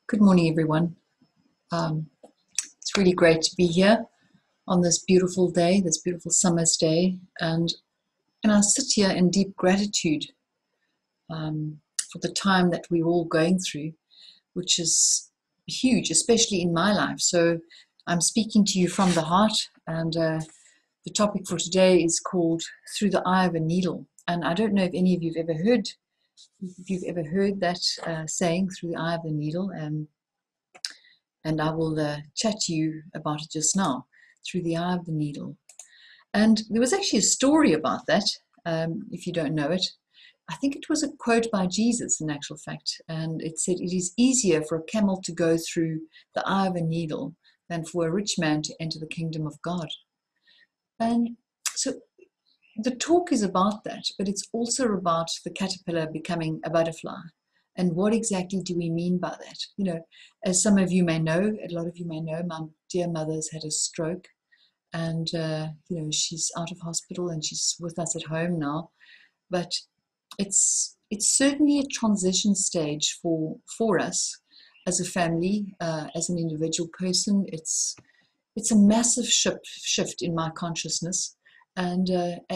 Good morning, everyone. It's really great to be here on this beautiful day, this beautiful summer's day, and I sit here in deep gratitude for the time that we're all going through, which is huge, especially in my life. So I'm speaking to you from the heart, and the topic for today is called "Through the Eye of a Needle." And I don't know if any of you've ever heard that saying, "Through the eye of the needle." And I will chat to you about it just now, through the eye of the needle. And there was actually a story about that, if you don't know it. I think it was a quote by Jesus, in actual fact, and it said, "It is easier for a camel to go through the eye of a needle than for a rich man to enter the kingdom of God." And so the talk is about that, but it's also about the caterpillar becoming a butterfly. And what exactly do we mean by that? You know, as some of you may know, a lot of you may know, my dear mother's had a stroke, and she's out of hospital and she's with us at home now. But it's certainly a transition stage for us as a family, as an individual person. It's a massive shift in my consciousness, and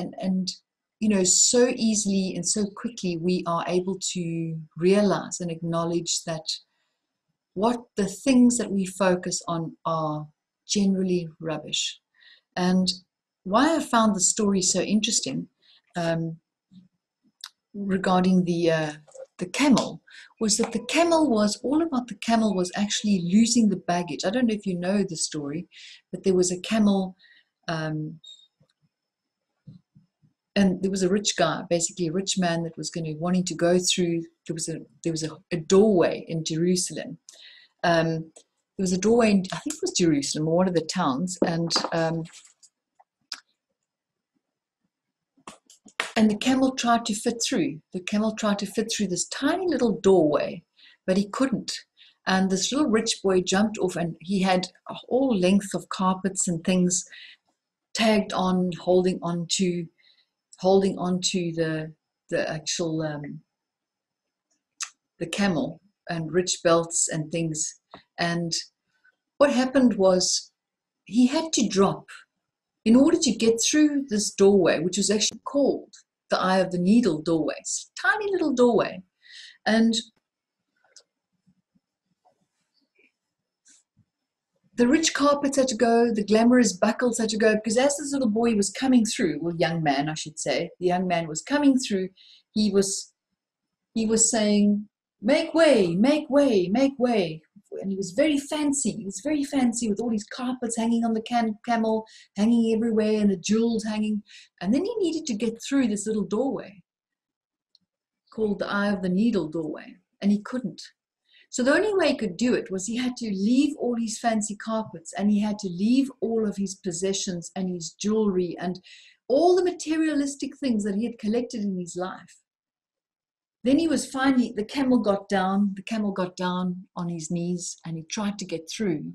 so easily and so quickly we are able to realize and acknowledge that what the things that we focus on are generally rubbish. And why I found the story so interesting, regarding the camel, was that the camel was actually losing the baggage. I don't know if you know the story, but there was a camel, and there was a rich guy, basically a rich man, that was wanting to go through. There was a doorway in Jerusalem. There was a doorway in, I think it was Jerusalem or one of the towns, and the camel tried to fit through. The camel tried to fit through this tiny little doorway, but he couldn't. And this little rich boy jumped off, and he had a whole length of carpets and things tagged on, holding on to the actual the camel, and rich belts and things. And what happened was he had to drop in order to get through this doorway, which was actually called the Eye of the Needle doorway. It's a tiny little doorway. And the rich carpets had to go, the glamorous buckles had to go, because as this little boy was coming through, well, young man, I should say, the young man was coming through, he was saying, "Make way, make way, make way." And he was very fancy. He was very fancy, with all these carpets hanging on the camel, hanging everywhere, and the jewels hanging. And then he needed to get through this little doorway called the Eye of the Needle doorway, and he couldn't. So the only way he could do it was he had to leave all his fancy carpets, and he had to leave all of his possessions and his jewelry and all the materialistic things that he had collected in his life. Then he was finally, the camel got down on his knees, and he tried to get through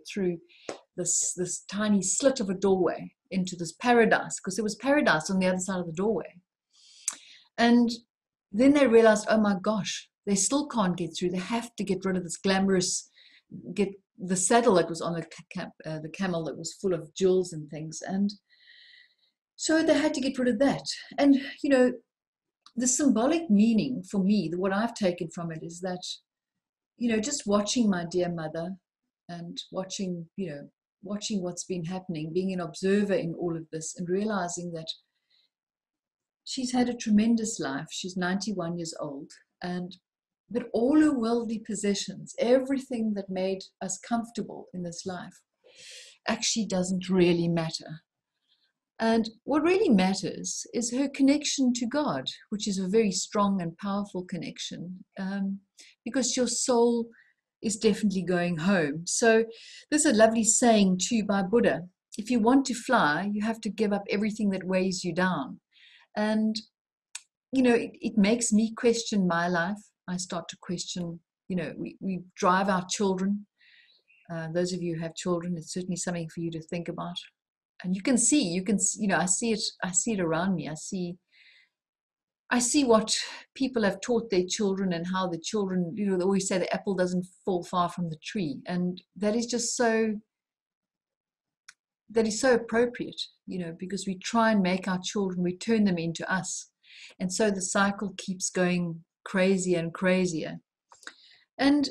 this tiny slit of a doorway into this paradise, because there was paradise on the other side of the doorway. And then they realized, oh my gosh, they still can't get through. They have to get rid of this glamorous, get the saddle that was on the camel that was full of jewels and things. And so they had to get rid of that. And, the symbolic meaning for me, what I've taken from it, is that, just watching my dear mother and watching what's been happening, being an observer in all of this, and realizing that she's had a tremendous life. She's 91 years old, but all her worldly possessions, everything that made us comfortable in this life, actually doesn't really matter. And what really matters is her connection to God, which is a very strong and powerful connection, because your soul is definitely going home. So there's a lovely saying too by Buddha: if you want to fly, you have to give up everything that weighs you down. And, it makes me question my life. I start to question, we drive our children. Those of you who have children, it's certainly something for you to think about. And you can see, I see it around me. I see I see what people have taught their children and how the children, they always say the apple doesn't fall far from the tree. And that is just so, that is so appropriate, because we try and make our children, we turn them into us. And so the cycle keeps going crazier and crazier. And,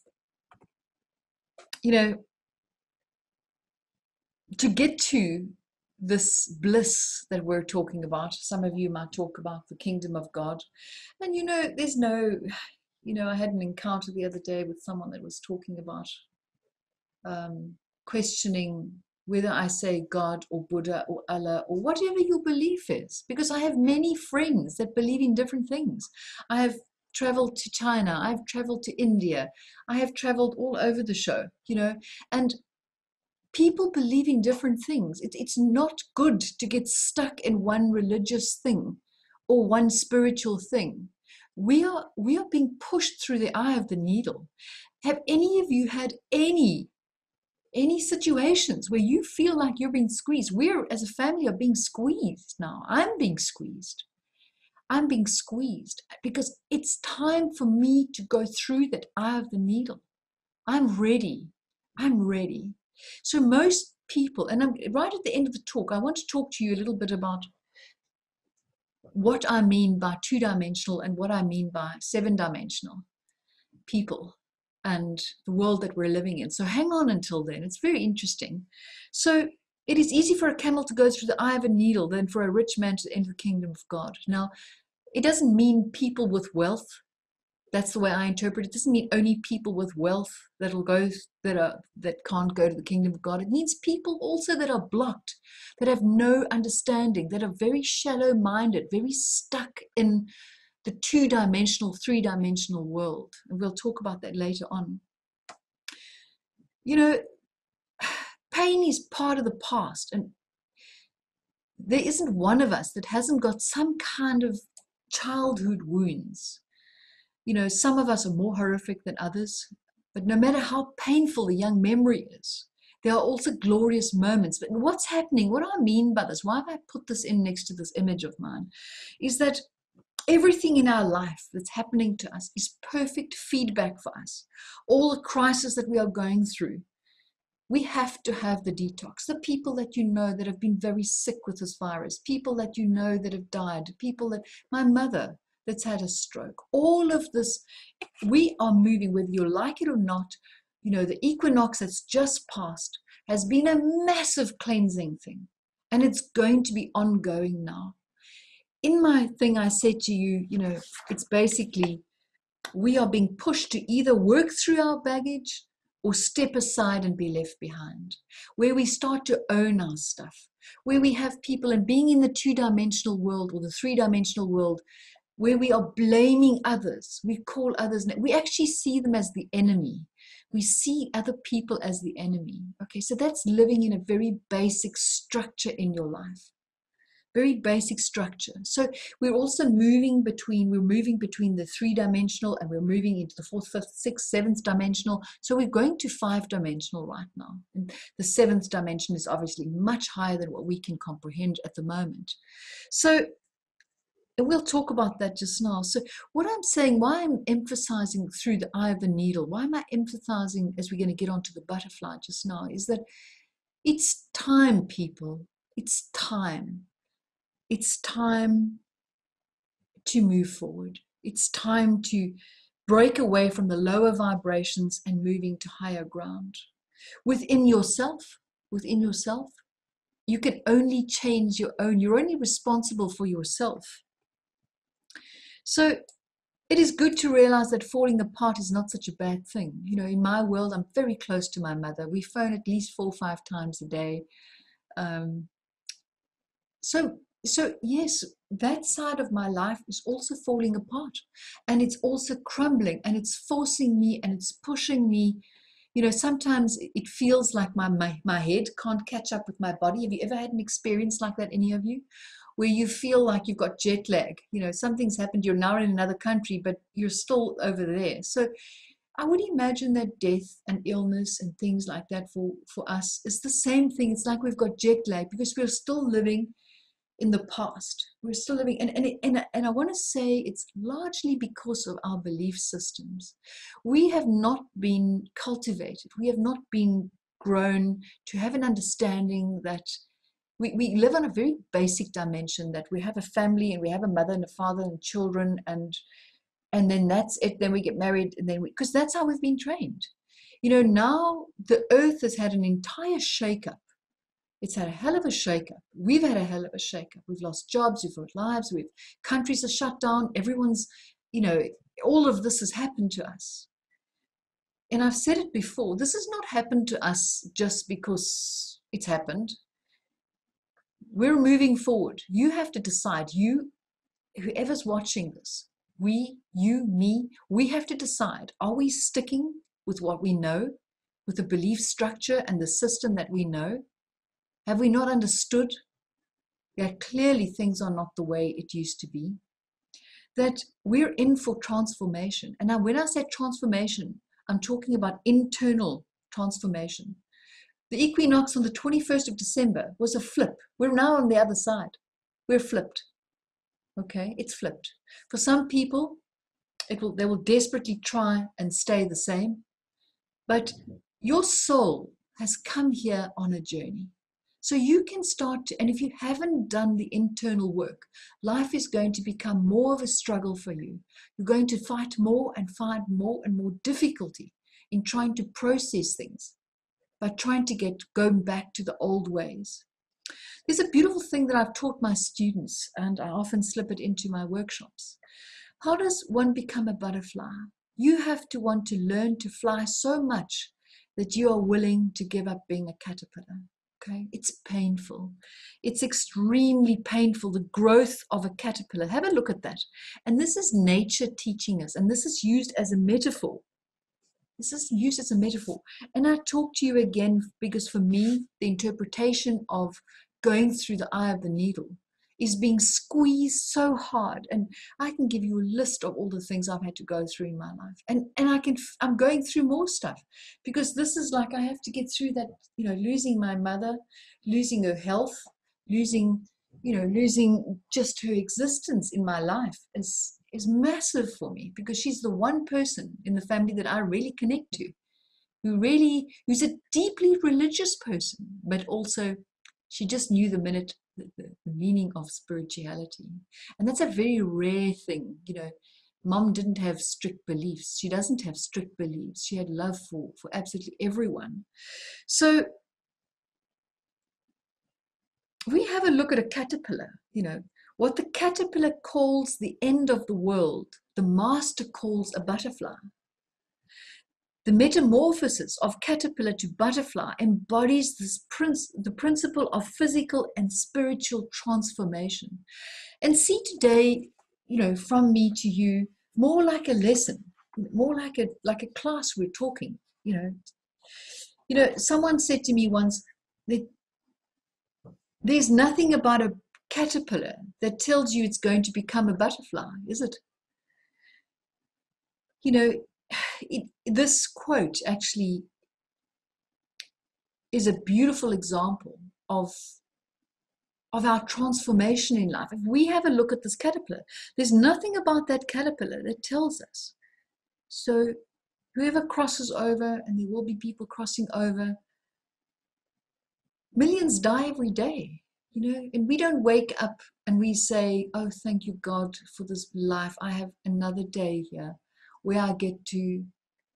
to get to this bliss that we're talking about, some of you might talk about the kingdom of God. And, there's no, I had an encounter the other day with someone that was talking about questioning whether I say God or Buddha or Allah or whatever your belief is, because I have many friends that believe in different things. I have traveled to China, I've traveled to India, I have traveled all over the show, and people believe in different things. It's not good to get stuck in one religious thing or one spiritual thing. We are being pushed through the eye of the needle. Have any of you had any situations where you feel like you're being squeezed? We're, as a family, are being squeezed now. I'm being squeezed because it's time for me to go through that eye of the needle. I'm ready. So most people, and I'm right at the end of the talk, I want to talk to you a little bit about what I mean by two-dimensional and what I mean by seven-dimensional people and the world that we're living in. So hang on until then. It's very interesting. So it is easy for a camel to go through the eye of a needle than for a rich man to enter the kingdom of God. Now, it doesn't mean people with wealth. That's the way I interpret it. It doesn't mean only people with wealth that can't go to the kingdom of God. It means people also that are blocked, that have no understanding, that are very shallow-minded, very stuck in the two-dimensional, three-dimensional world. And we'll talk about that later on. Pain is part of the past, and there isn't one of us that hasn't got some kind of childhood wounds. Some of us are more horrific than others, but no matter how painful the young memory is, there are also glorious moments. But what's happening, what I mean by this, why have I put this in next to this image of mine, is that everything in our life that's happening to us is perfect feedback for us. All the crises that we are going through, we have to have the detox. The people that that have been very sick with this virus, people that that have died, my mother that's had a stroke, all of this, we are moving, whether you like it or not. The equinox that's just passed has been a massive cleansing thing, and it's going to be ongoing now. In my thing, I said to you, it's basically, we are being pushed to either work through our baggage or step aside and be left behind, where we start to own our stuff, where we have people, and being in the two-dimensional world or the three-dimensional world, where we are blaming others. We call others, we actually see them as the enemy. We see other people as the enemy. Okay, so that's living in a very basic structure in your life. Very basic structure. So we're also moving between the three-dimensional, and we're moving into the fourth, fifth, sixth, seventh dimensional. So we're going to five-dimensional right now. And the seventh dimension is obviously much higher than what we can comprehend at the moment. So, and we'll talk about that just now. So what I'm saying, why I'm emphasizing through the eye of the needle, why am I emphasizing as we're going to get onto the butterfly just now, is that it's time, people. It's time. It's time to move forward. It's time to break away from the lower vibrations and moving to higher ground. Within yourself, you can only change your own. You're only responsible for yourself. So it is good to realize that falling apart is not such a bad thing. In my world, I'm very close to my mother. We phone at least 4 or 5 times a day. So yes, that side of my life is also falling apart, and it's also crumbling, and it's forcing me, and it's pushing me. Sometimes it feels like my head can't catch up with my body. Have you ever had an experience like that, any of you? Where you feel like you've got jet lag. Something's happened, you're now in another country, but you're still over there. So I would imagine that death and illness and things like that for us is the same thing. It's like we've got jet lag because we're still living in the past. We're still living, and I want to say it's largely because of our belief systems. We have not been cultivated. We have not been grown to have an understanding that we live on a very basic dimension, that we have a family and we have a mother and a father and children, and then that's it. Then we get married, and then because that's how we've been trained. Now the earth has had an entire shakeup. It's had a hell of a shakeup. We've had a hell of a shakeup. We've lost jobs, we've lost lives, countries are shut down. Everyone's, all of this has happened to us. And I've said it before, this has not happened to us just because it's happened. We're moving forward. You have to decide, whoever's watching this, you, me, we have to decide, are we sticking with what we know, with the belief structure and the system that we know? Have we not understood that clearly things are not the way it used to be? That we're in for transformation. And now when I say transformation, I'm talking about internal transformation. The equinox on the 21st of December was a flip. We're now on the other side. We're flipped. Okay, it's flipped. For some people, they will desperately try and stay the same. But your soul has come here on a journey. So you can start to, and if you haven't done the internal work, life is going to become more of a struggle for you. You're going to fight more and find more and more difficulty in trying to process things, by trying to going back to the old ways. There's a beautiful thing that I've taught my students, and I often slip it into my workshops. How does one become a butterfly? You have to want to learn to fly so much that you are willing to give up being a caterpillar. Okay, it's painful. It's extremely painful, the growth of a caterpillar. Have a look at that. And this is nature teaching us, and this is used as a metaphor. This is used as a metaphor. And I talk to you again because for me, the interpretation of going through the eye of the needle is being squeezed so hard. And I can give you a list of all the things I've had to go through in my life. And I'm going through more stuff, because this is like I have to get through that, losing my mother, losing her health, losing just her existence in my life is massive for me, because she's the one person in the family that I really connect to, who's a deeply religious person, but also she just knew the meaning of spirituality. And that's a very rare thing. Mom didn't have strict beliefs. She doesn't have strict beliefs. She had love for absolutely everyone. So we have a look at a caterpillar, what the caterpillar calls the end of the world, the master calls a butterfly. The metamorphosis of caterpillar to butterfly embodies the principle of physical and spiritual transformation. And see today, from me to you, more like a lesson, more like a class we're talking. Someone said to me once that there's nothing about a caterpillar that tells you it's going to become a butterfly, is it? This quote actually is a beautiful example of our transformation in life. If we have a look at this caterpillar, there's nothing about that caterpillar that tells us. So whoever crosses over, and there will be people crossing over, millions die every day, and we don't wake up and we say, oh, thank you, God, for this life. I have another day here where I get to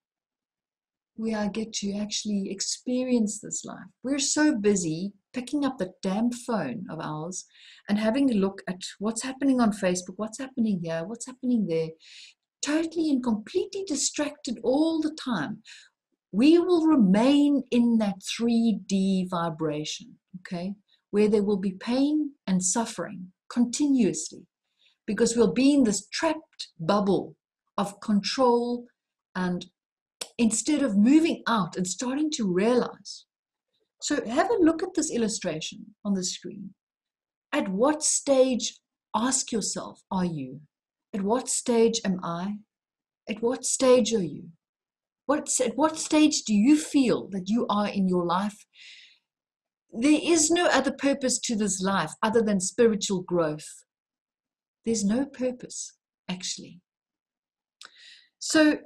actually experience this life. We're so busy picking up the damn phone of ours and having a look at what's happening on Facebook, what's happening here, what's happening there, totally and completely distracted all the time. We will remain in that 3D vibration, okay, where there will be pain and suffering continuously, because we'll be in this trapped bubble of control, and instead of moving out and starting to realize. So have a look at this illustration on the screen. At what stage, ask yourself, are you? At what stage am I? At what stage are you? At what stage do you feel that you are in your life? There is no other purpose to this life other than spiritual growth. There's no purpose, actually. So,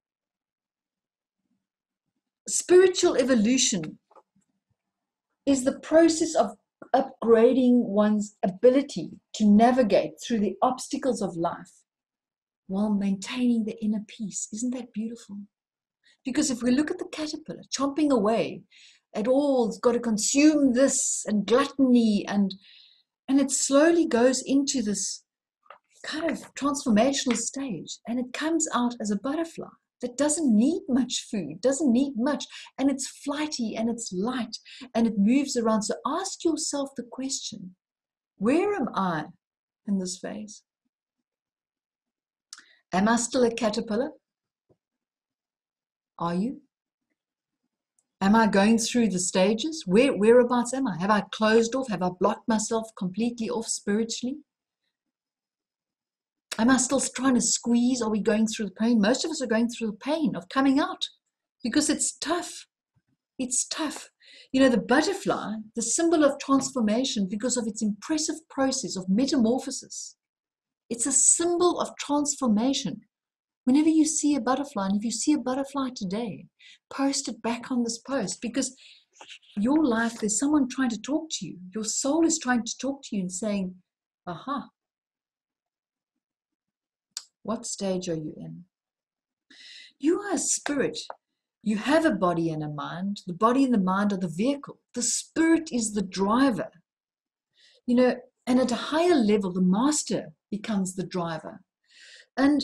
spiritual evolution is the process of upgrading one's ability to navigate through the obstacles of life while maintaining the inner peace. Isn't that beautiful? Because if we look at the caterpillar chomping away at all, it's got to consume this and gluttony, and it slowly goes into this kind of transformational stage, and it comes out as a butterfly that doesn't need much food, doesn't need much, and it's flighty and it's light and it moves around. So ask yourself the question, where am I in this phase? Am I still a caterpillar? Are you? Am I going through the stages? Whereabouts am I? Have I closed off? Have I blocked myself completely off spiritually? Am I still trying to squeeze? Are we going through the pain? Most of us are going through the pain of coming out because it's tough. It's tough. You know, the butterfly, the symbol of transformation because of its impressive process of metamorphosis. It's a symbol of transformation. Whenever you see a butterfly, and if you see a butterfly today, post it back on this post, because your life, there's someone trying to talk to you. Your soul is trying to talk to you and saying, aha, what stage are you in? You are a spirit. You have a body and a mind. The body and the mind are the vehicle. The spirit is the driver. You know, and at a higher level, the master becomes the driver. And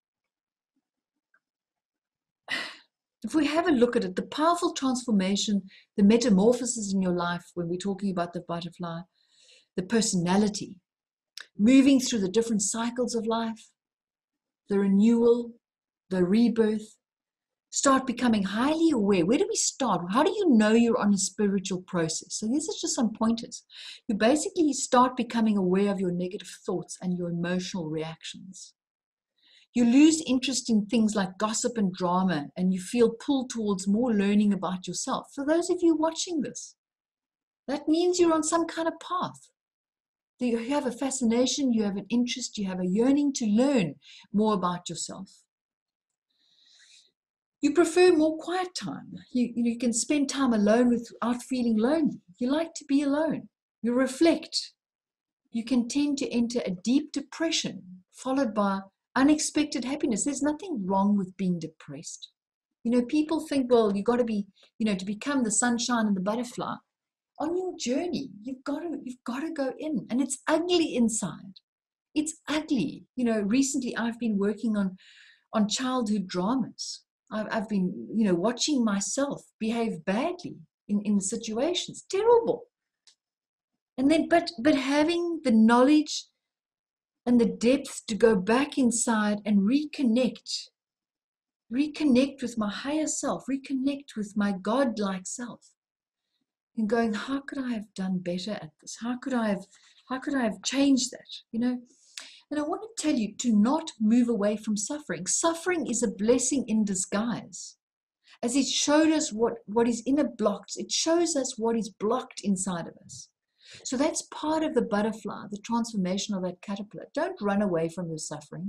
if we have a look at it, the powerful transformation, the metamorphosis in your life, when we're talking about the butterfly, the personality, moving through the different cycles of life, the renewal, the rebirth, start becoming highly aware. Where do we start? How do you know you're on a spiritual process? So these are just some pointers. You basically start becoming aware of your negative thoughts and your emotional reactions. You lose interest in things like gossip and drama, and you feel pulled towards more learning about yourself. For those of you watching this, that means you're on some kind of path. You have a fascination, you have an interest, you have a yearning to learn more about yourself. You prefer more quiet time. You can spend time alone without feeling lonely. You like to be alone. You reflect. You can tend to enter a deep depression followed by unexpected happiness. There's nothing wrong with being depressed. You know, people think, well, you've got to be, to become the sunshine and the butterfly. On your journey, you've got to go in, and it's ugly inside. It's ugly. You know, recently I've been working on childhood dramas. I've been, watching myself behave badly in situations. Terrible. And then, but having the knowledge and the depth to go back inside and reconnect with my higher self, reconnect with my God-like self, and going, how could I have done better at this? How could I have changed that? And I want to tell you to not move away from suffering. Suffering is a blessing in disguise. As it showed us what is inner blocked, it shows us what is blocked inside of us. So that's part of the butterfly, the transformation of that caterpillar. Don't run away from your suffering.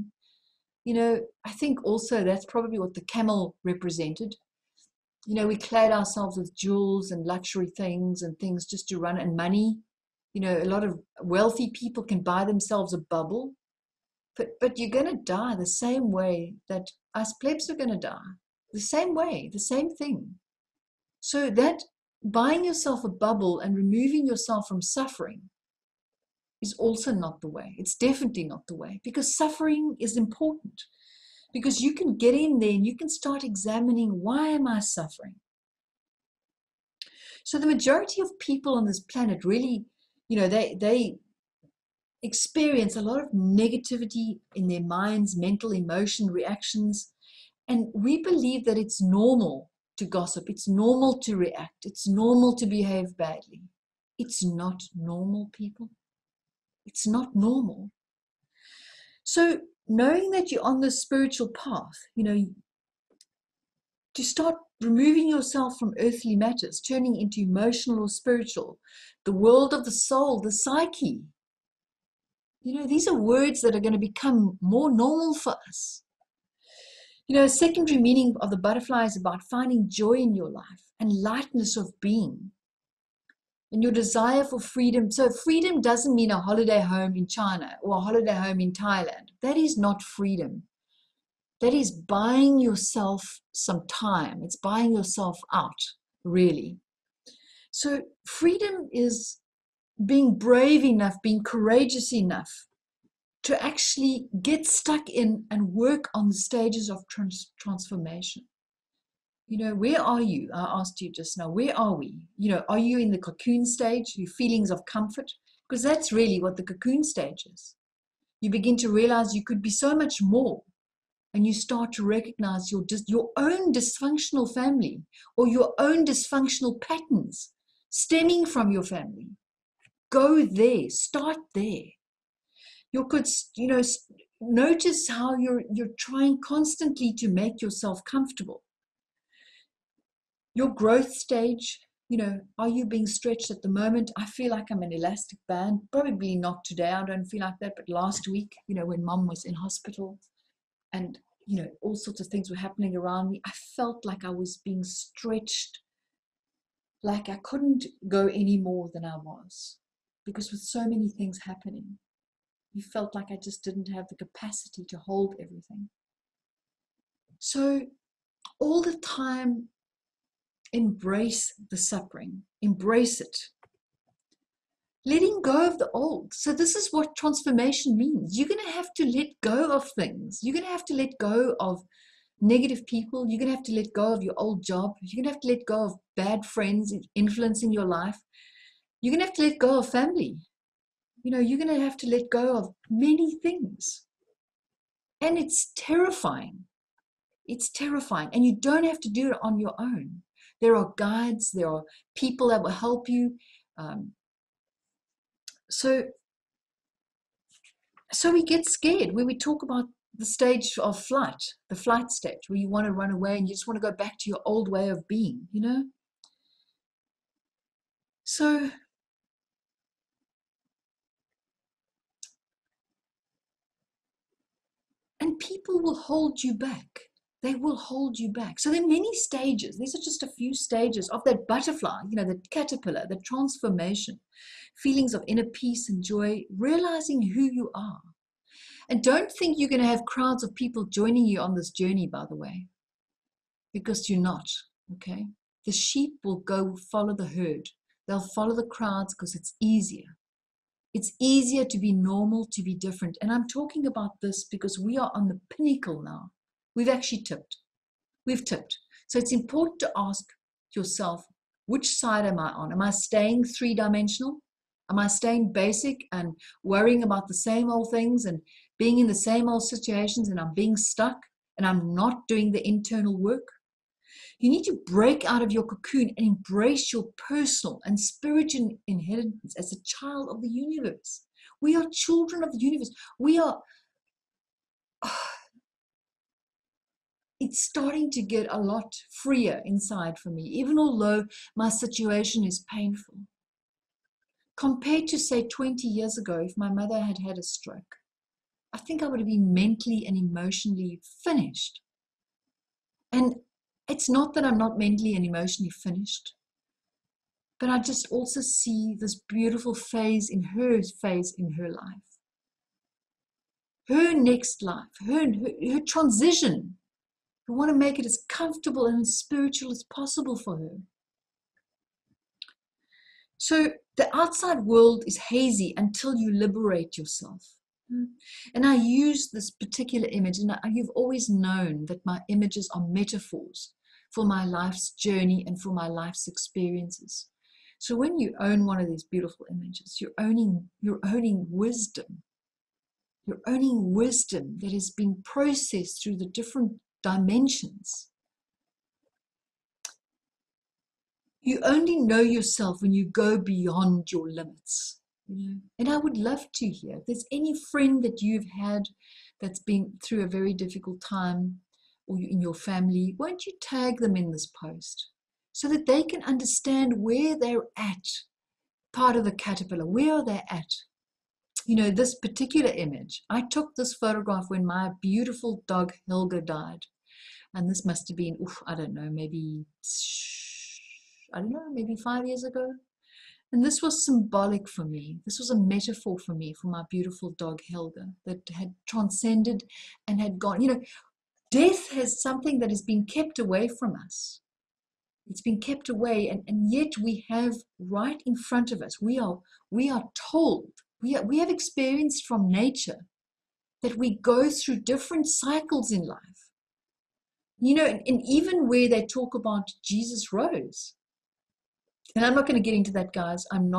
I think also that's probably what the camel represented. We clad ourselves with jewels and luxury things and things just to run, and money. A lot of wealthy people can buy themselves a bubble. But you're going to die the same way that us plebs are going to die. The same way, the same thing. So that buying yourself a bubble and removing yourself from suffering is also not the way. It's definitely not the way, because suffering is important. Because you can get in there and you can start examining, why am I suffering? So the majority of people on this planet really, they experience a lot of negativity in their minds, mental, emotion, reactions. And we believe that it's normal to gossip. It's normal to react. It's normal to behave badly. It's not normal, people. It's not normal. So knowing that you're on the spiritual path, to start removing yourself from earthly matters, turning into emotional or spiritual, the world of the soul, the psyche. These are words that are going to become more normal for us. A secondary meaning of the butterfly is about finding joy in your life and lightness of being and your desire for freedom. So freedom doesn't mean a holiday home in China or a holiday home in Thailand. That is not freedom. That is buying yourself some time. It's buying yourself out, really. So freedom is being brave enough, being courageous enough to actually get stuck in and work on the stages of transformation. Where are you? I asked you just now, where are we? Are you in the cocoon stage, your feelings of comfort? Because that's really what the cocoon stage is. You begin to realize you could be so much more. And you start to recognize your own dysfunctional family or your own dysfunctional patterns stemming from your family. Go there. Start there. You could, notice how you're trying constantly to make yourself comfortable. Your growth stage, are you being stretched at the moment? I feel like I'm an elastic band. Probably not today. I don't feel like that. But last week, when Mom was in hospital and all sorts of things were happening around me, I felt like I was being stretched, like I couldn't go any more than I was, because with so many things happening, you felt like I just didn't have the capacity to hold everything. So all the time, embrace the suffering, embrace it. Letting go of the old. So this is what transformation means. You're going to have to let go of things. You're going to have to let go of negative people. You're going to have to let go of your old job. You're going to have to let go of bad friends influencing your life. You're going to have to let go of family. You're going to have to let go of many things. And it's terrifying. It's terrifying. And you don't have to do it on your own. There are guides. There are people that will help you. So we get scared when we talk about the stage of flight, the flight stage, where you want to run away and you just want to go back to your old way of being, So and people will hold you back. They will hold you back. So there are many stages. These are just a few stages of that butterfly, the caterpillar, the transformation, feelings of inner peace and joy, realizing who you are. And don't think you're going to have crowds of people joining you on this journey, by the way, because you're not, okay? The sheep will go follow the herd. They'll follow the crowds because it's easier. It's easier to be normal, to be different. And I'm talking about this because we are on the pinnacle now. We've actually tipped. We've tipped. So it's important to ask yourself, which side am I on? Am I staying three-dimensional? Am I staying basic and worrying about the same old things and being in the same old situations, and I'm being stuck and I'm not doing the internal work? You need to break out of your cocoon and embrace your personal and spiritual inheritance as a child of the universe. We are children of the universe. It's starting to get a lot freer inside for me, even although my situation is painful. Compared to, say, 20 years ago, if my mother had had a stroke, I think I would have been mentally and emotionally finished. And it's not that I'm not mentally and emotionally finished, but I just also see this beautiful phase in her life. Her next life, her transition. I want to make it as comfortable and as spiritual as possible for her. So the outside world is hazy until you liberate yourself. And I use this particular image, and you've always known that my images are metaphors for my life's journey and for my life's experiences. So when you own one of these beautiful images, you're owning wisdom. You're owning wisdom that has been processed through the different dimensions. You only know yourself when you go beyond your limits. And I would love to hear if there's any friend that you've had that's been through a very difficult time, or in your family, won't you tag them in this post so that they can understand where they're at, part of the caterpillar, where are they at? You know, this particular image, I took this photograph when my beautiful dog Helga died. And this must have been, I don't know, maybe 5 years ago. And this was symbolic for me. This was a metaphor for me, for my beautiful dog Helga, that had transcended and had gone. You know, death has something that has been kept away from us. It's been kept away, and yet we have right in front of us. We are told, we have experienced from nature that we go through different cycles in life. You know, and even where they talk about Jesus rose. And I'm not going to get into that, guys. I'm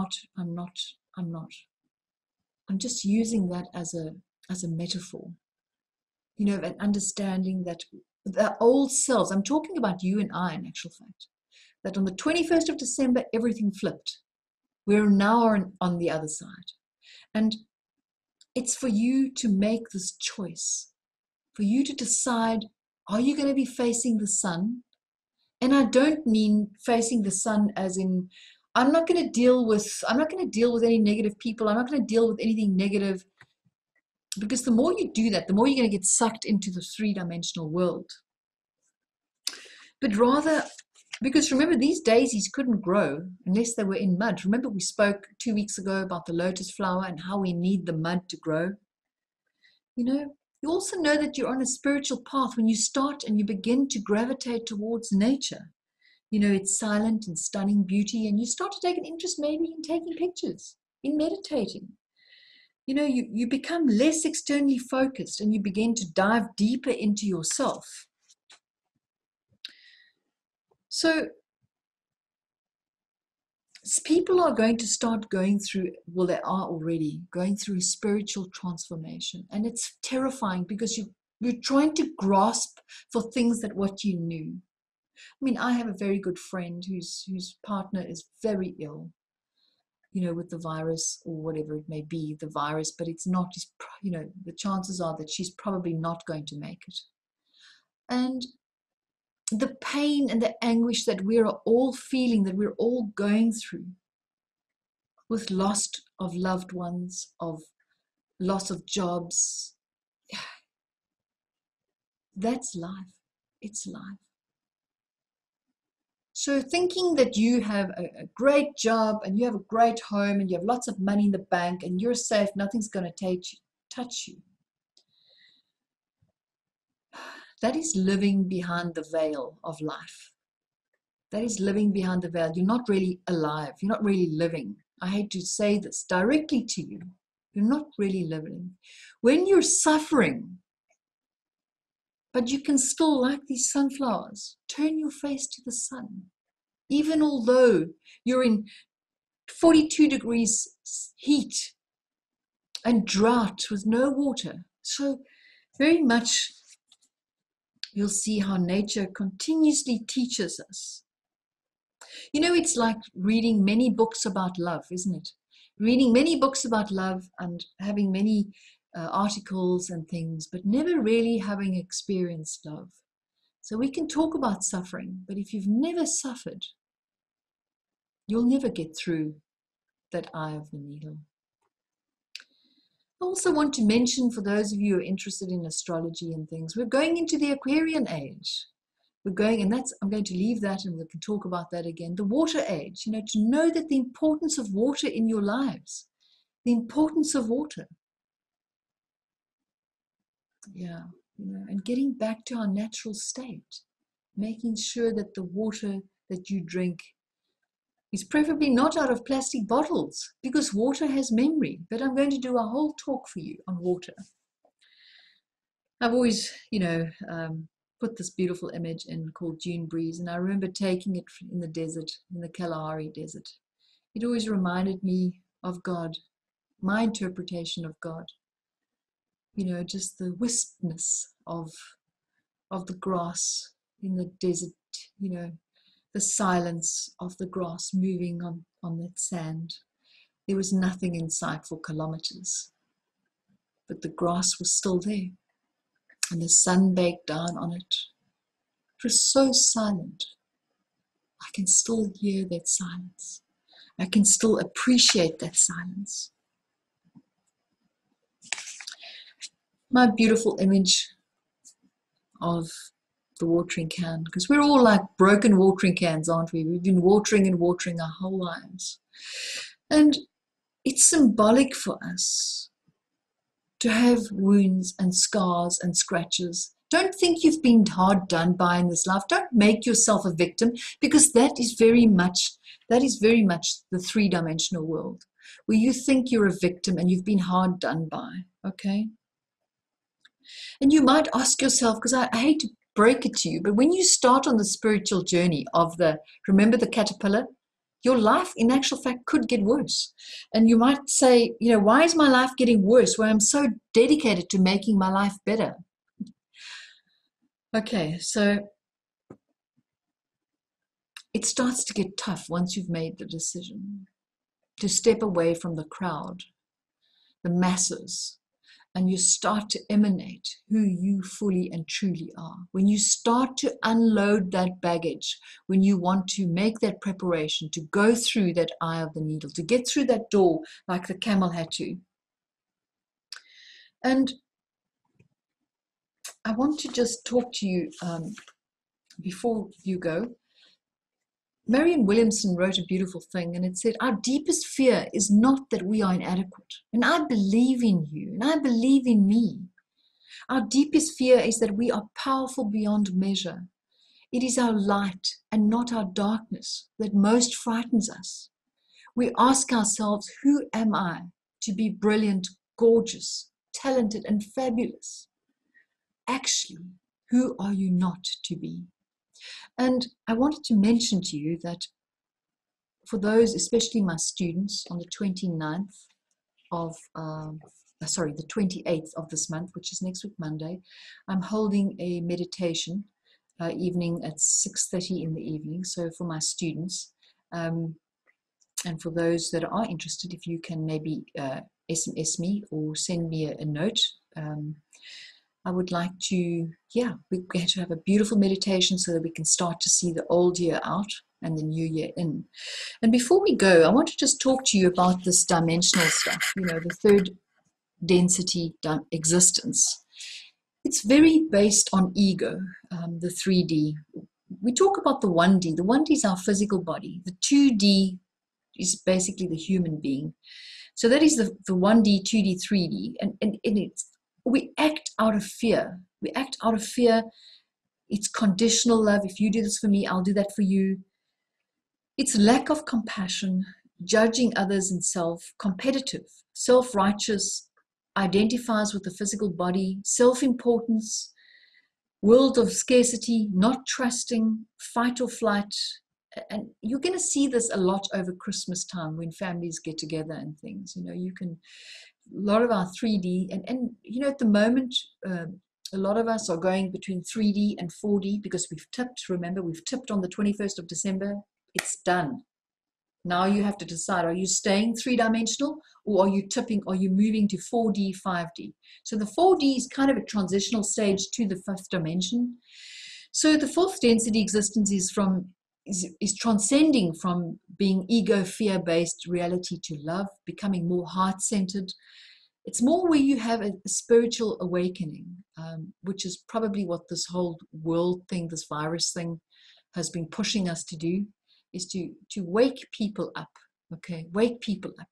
just using that as a metaphor. You know, and understanding that the old selves, I'm talking about you and I in actual fact, that on the 21st of December, everything flipped. We're now on the other side. And it's for you to make this choice, for you to decide, are you going to be facing the sun? And I don't mean facing the sun as in, I'm not going to deal with any negative people. I'm not going to deal with anything negative, because the more you do that, the more you're going to get sucked into the three-dimensional world. But rather, because remember, these daisies couldn't grow unless they were in mud. Remember, we spoke 2 weeks ago about the lotus flower and how we need the mud to grow. You know, you also know that you're on a spiritual path when you start and you begin to gravitate towards nature. You know, it's silent and stunning beauty, and you start to take an interest maybe in taking pictures, in meditating. You know, you become less externally focused and you begin to dive deeper into yourself. So people are going to start going through, well, they are already going through a spiritual transformation. And it's terrifying because you're trying to grasp for things that what you knew. I mean, I have a very good friend whose partner is very ill, you know, with the virus or whatever it may be, the virus, but it's not, you know, the chances are that she's probably not going to make it. And the pain and the anguish that we're all feeling, that we're all going through with loss of loved ones, of loss of jobs, that's life. It's life. So thinking that you have a great job and you have a great home and you have lots of money in the bank and you're safe, nothing's going to touch you. That is living behind the veil of life. That is living behind the veil. You're not really alive. You're not really living. I hate to say this directly to you. You're not really living. When you're suffering, but you can still, like these sunflowers, turn your face to the sun. Even although you're in 42 degrees heat and drought with no water. So very much you'll see how nature continuously teaches us. You know, it's like reading many books about love, isn't it? Reading many books about love and having many articles and things, but never really having experienced love. So we can talk about suffering, but if you've never suffered, you'll never get through that eye of the needle. I also want to mention, for those of you who are interested in astrology and things, we're going into the Aquarian age. I'm going to leave that and we can talk about that again. The water age, you know, to know that the importance of water in your lives, the importance of water. Yeah, you know, and getting back to our natural state, making sure that the water that you drink is preferably not out of plastic bottles, because water has memory. But I'm going to do a whole talk for you on water. I've always, you know, put this beautiful image in called June Breeze, and I remember taking it in the desert, in the Kalahari desert. It always reminded me of God, my interpretation of God. You know, just the wispness of the grass in the desert, you know, the silence of the grass moving on that sand. There was nothing in sight for kilometers, but the grass was still there, and the sun baked down on it, It was so silent. I can still hear that silence. I can still appreciate that silence. My beautiful image of the watering can, because we're all like broken watering cans, aren't we? We've been watering and watering our whole lives. And it's symbolic for us to have wounds and scars and scratches. Don't think you've been hard done by in this life. Don't make yourself a victim, because that is very much the three-dimensional world, where you think you're a victim and you've been hard done by, okay? And you might ask yourself, because I hate to break it to you, but when you start on the spiritual journey of remember the caterpillar, your life in actual fact could get worse. And you might say, why is my life getting worse where I'm so dedicated to making my life better? Okay, so it starts to get tough once you've made the decision to step away from the crowd, the masses, and you start to emanate who you fully and truly are. When you start to unload that baggage, when you want to make that preparation to go through that eye of the needle, to get through that door like the camel had to. And I want to just talk to you before you go. Marianne Williamson wrote a beautiful thing, and it said, our deepest fear is not that we are inadequate. And I believe in you, and I believe in me. Our deepest fear is that we are powerful beyond measure. It is our light and not our darkness that most frightens us. We ask ourselves, who am I to be brilliant, gorgeous, talented, and fabulous? Actually, who are you not to be? And I wanted to mention to you that for those, especially my students, on the 29th of, the 28th of this month, which is next week, Monday, I'm holding a meditation evening at 6:30 in the evening. So for my students, and for those that are interested, if you can maybe SMS me or send me a note. I would like to, we're going to have a beautiful meditation so that we can start to see the old year out and the new year in. And before we go, I want to just talk to you about this dimensional stuff, the third density existence. It's very based on ego, the 3D. We talk about the 1D. The 1D is our physical body. The 2D is basically the human being. So that is the 1D, 2D, 3D. And we act out of fear. We act out of fear. It's conditional love. If you do this for me, I'll do that for you. It's lack of compassion, judging others and self, competitive, self-righteous, identifies with the physical body, self-importance, world of scarcity, not trusting, fight or flight. And you're going to see this a lot over Christmas time when families get together and things. You can, a lot of our 3D, and at the moment, a lot of us are going between 3D and 4D because we've tipped. Remember, we've tipped on the 21st of December. It's done. Now you have to decide, are you staying three-dimensional or are you tipping, are you moving to 4D, 5D? So the 4D is kind of a transitional stage to the fifth dimension. So the fourth density existence is transcending from being ego, fear-based reality to love, becoming more heart-centered. It's more where you have a spiritual awakening, which is probably what this whole world thing, this virus thing has been pushing us to do, is to wake people up, okay? Wake people up.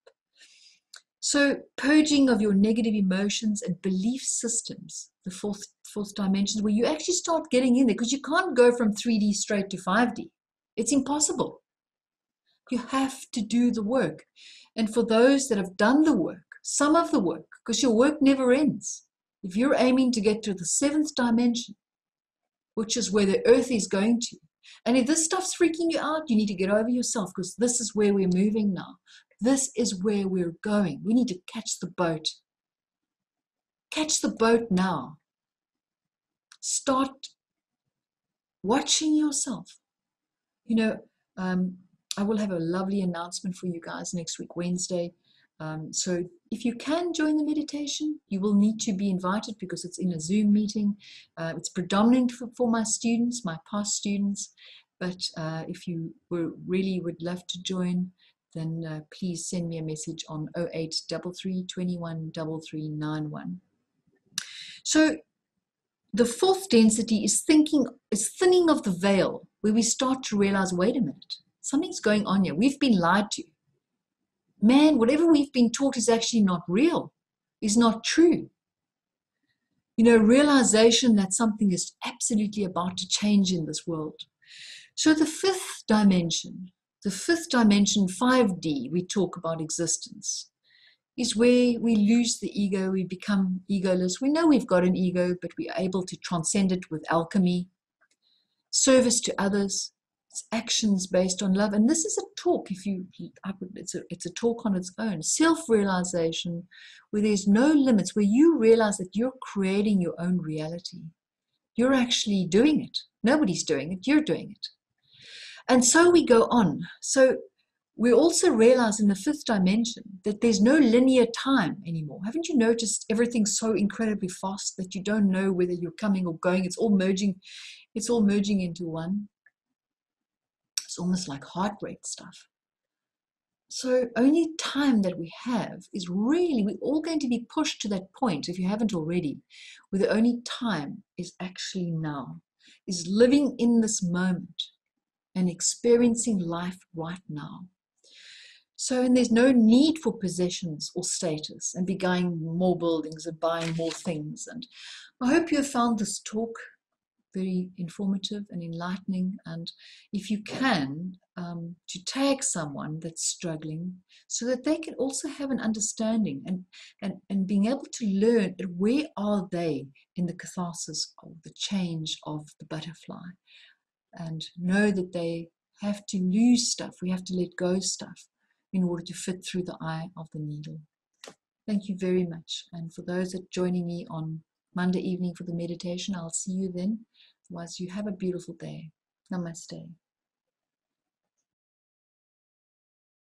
So purging of your negative emotions and belief systems, the fourth dimension, where you actually start getting in there, because you can't go from 3D straight to 5D. It's impossible. You have to do the work. And for those that have done the work, some of the work, because your work never ends. If you're aiming to get to the seventh dimension, which is where the earth is going to, and if this stuff's freaking you out, you need to get over yourself, because this is where we're moving now. This is where we're going. We need to catch the boat. Catch the boat now. Start watching yourself. I will have a lovely announcement for you guys next week, Wednesday. So if you can join the meditation, you will need to be invited because it's in a Zoom meeting. It's predominant for my students, my past students. But if you really would love to join, then please send me a message on 0833 21 3391. So the fourth density is thinning of the veil, where we start to realize, wait a minute, something's going on here. We've been lied to. Man, whatever we've been taught is actually not real, is not true. Realization that something is absolutely about to change in this world. So the fifth dimension, 5D, we talk about existence, is where we lose the ego, we become egoless. We know we've got an ego, but we are able to transcend it with alchemy, service to others, actions based on love. And this is a talk, it's a talk on its own. Self-realization, where there's no limits, where you realize that you're creating your own reality. You're actually doing it. Nobody's doing it. You're doing it. And so we go on. So we also realize in the fifth dimension that there's no linear time anymore. Haven't you noticed everything's so incredibly fast that you don't know whether you're coming or going? It's all merging into one. It's almost like heart rate stuff. So only time that we have is really, we're all going to be pushed to that point, if you haven't already, where the only time is actually now, is living in this moment and experiencing life right now. So, and there's no need for possessions or status and be buying more buildings and buying more things. And I hope you have found this talk very informative and enlightening. And if you can, to tag someone that's struggling so that they can also have an understanding and being able to learn where are they in the catharsis of the change of the butterfly, and know that they have to lose stuff. We have to let go stuff in order to fit through the eye of the needle. Thank you very much. And for those that are joining me on Monday evening for the meditation, I'll see you then. Otherwise, you have a beautiful day. Namaste.